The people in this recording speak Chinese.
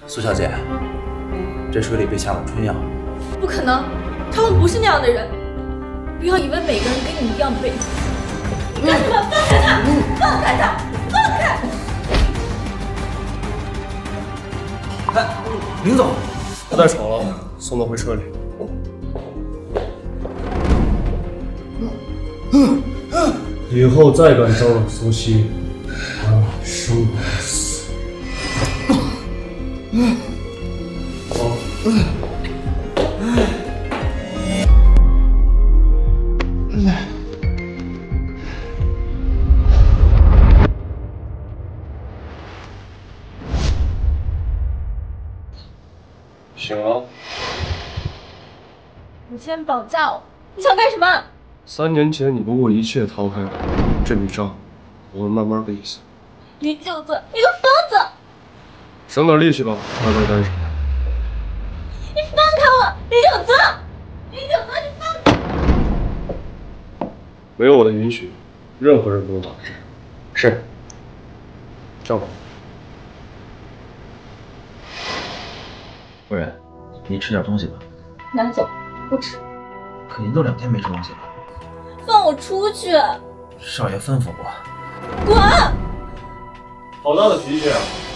苏小姐，这水里被下了春药。 不可能，他们不是那样的人。不要以为每个人跟你一样背。你干什么？放开他！放开他！放开！ 哎，林总， 不再吵了，送他回车里。以后再敢招惹苏西，生不死。走。醒了。 你竟然绑架我！你想干什么 3年前你不顾一切逃开了，这笔账我会慢慢给你算。 你九子，你个疯子！ 省点力气吧，快快单上。 你放开我！李九子，李九子，你放开！ 没有我的允许，任何人不能打这。 是。 站好。 夫人，你吃点东西吧。 拿走，不吃。 可您都2天没吃东西了。 放我出去！ 少爷吩咐过。 滚！ 好大的脾气啊！